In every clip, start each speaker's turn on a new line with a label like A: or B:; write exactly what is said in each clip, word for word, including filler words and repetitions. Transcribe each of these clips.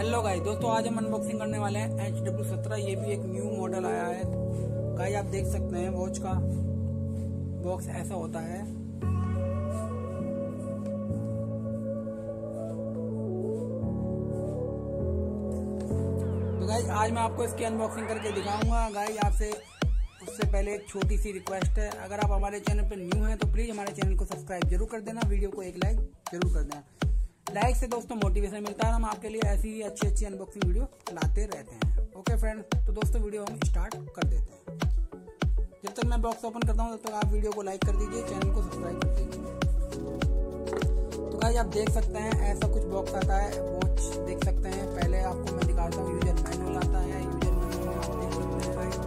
A: Hello guys, दोस्तों आज हम अनबॉक्सिंग करने वाले हैं एच डब्ल्यू सत्रह। ये भी एक न्यू मॉडल आया है गाइस। आप देख सकते हैं वॉच का बॉक्स ऐसा होता है। तो गाइस आज मैं आपको इसकी अनबॉक्सिंग करके दिखाऊंगा। गाइस आपसे उससे पहले एक छोटी सी रिक्वेस्ट है, अगर आप हमारे चैनल पर न्यू हैं तो प्लीज हमारे चैनल को सब्सक्राइब जरूर कर देना, वीडियो को एक लाइक जरूर कर देना। लाइक से दोस्तों मोटिवेशन मिलता है, हम आपके लिए ऐसी ही अच्छी अच्छी अनबॉक्सिंग वीडियो लाते रहते हैं। ओके फ्रेंड, तो दोस्तों वीडियो हम स्टार्ट कर देते हैं। जब तक मैं बॉक्स ओपन करता हूं तब तक आप वीडियो को लाइक कर दीजिए, चैनल को सब्सक्राइब कर दीजिए। तो गाइस आप देख सकते हैं ऐसा कुछ बॉक्स आता है, वॉच देख सकते हैं। पहले आपको मैं दिखाता हूँ यूजर मैनुअल आता है। यूजर मैनुअल में आप देख सकते हैं गाइस,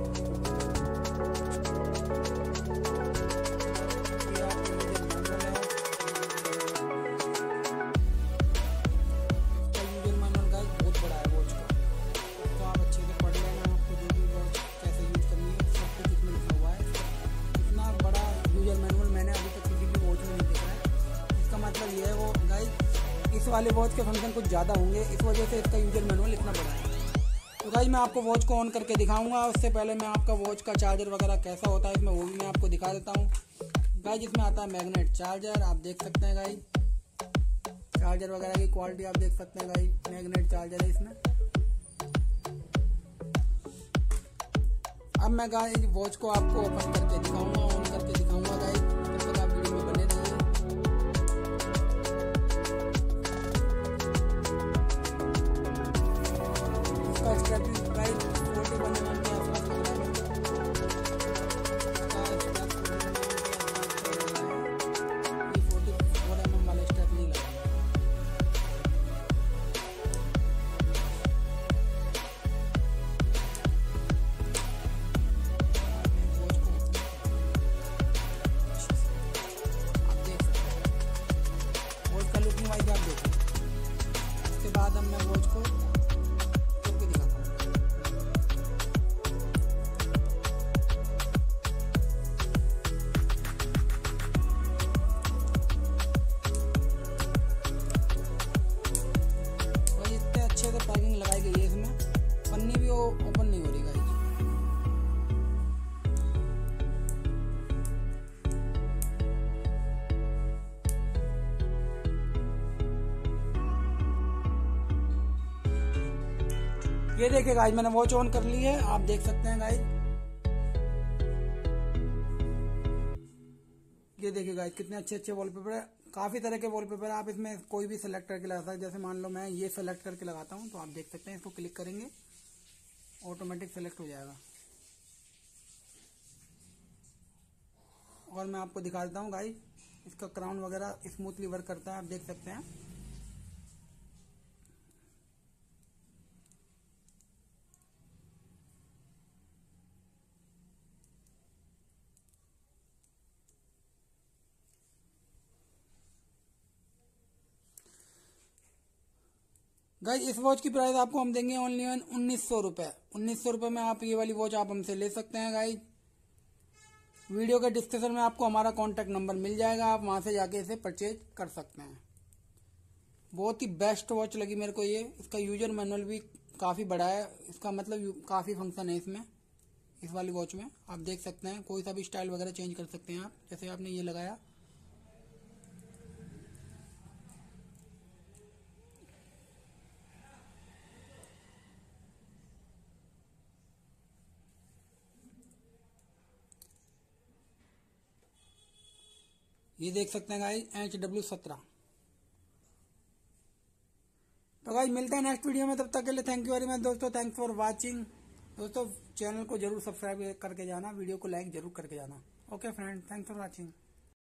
A: ये है वो गाइस। इस वाले वॉच के फंक्शन कुछ ज़्यादा होंगे, इस वजह से इसका यूजर मैनुअल इतना बड़ा है। तो गाइस मैं आपको वॉच को ऑन करके दिखाऊंगा। उससे पहले मैं आपका वॉच का चार्जर वगैरह कैसा होता है इसमें वो भी मैं आपको दिखा देता हूँ। गाइस इसमें आता है मैग्नेट चार्जर, आप देख सकते हैं गाइस। चार्जर वगैरह की क्वालिटी आप देख सकते हैं गाइस, मैग्नेट चार्जर है इसमें। अब मैं गाइस वॉच को आपको ओपन करके दिखाऊंगा, ऑन करके दिखाऊंगा गाइस। तब तक आप वीडियो में बने रहिए। उसके बाद हम मैं वॉच को करके दिखाता हूँ। और इतने अच्छे से पैकिंग लगाई गई है इसमें, पन्नी भी वो ओपन नहीं हो रही गाइस। ये देखिए गाइस, मैंने वॉच ऑन कर ली है, आप देख सकते हैं गाइस। ये देखिए गाइस कितने अच्छे अच्छे वॉलपेपर है, काफी तरह के वॉलपेपर है। आप इसमें कोई भी सेलेक्ट करके लगा सकते हैं। जैसे मान लो मैं ये सेलेक्ट करके लगाता हूं तो आप देख सकते हैं, इसको क्लिक करेंगे ऑटोमेटिक सेलेक्ट हो जाएगा। और मैं आपको दिखा देता हूँ गाइस, इसका क्राउन वगैरह स्मूथली वर्क करता है, आप देख सकते हैं। गाइस इस वॉच की प्राइस आपको हम देंगे ओनली वन उन्नीस सौ रुपए। उन्नीस सौ रुपए में आप ये वाली वॉच आप हमसे ले सकते हैं गाइस। वीडियो के डिस्क्रिप्शन में आपको हमारा कॉन्टैक्ट नंबर मिल जाएगा, आप वहां से जाके इसे परचेज कर सकते हैं। बहुत ही बेस्ट वॉच लगी मेरे को ये। इसका यूजर मैनुअल भी काफी बड़ा है, इसका मतलब काफी फंक्शन है इसमें। इस वाली वॉच में आप देख सकते हैं, कोई सा भी स्टाइल वगैरह चेंज कर सकते हैं आप। जैसे आपने ये लगाया, ये देख सकते हैं गाइस एच डब्ल्यू सत्रह। तो गाइस मिलते हैं नेक्स्ट वीडियो में, तब तक के लिए थैंक यू वेरी मच दोस्तों। थैंक्स फॉर वाचिंग दोस्तों। चैनल को जरूर सब्सक्राइब करके जाना, वीडियो को लाइक जरूर करके जाना। Okay friend, thanks for watching.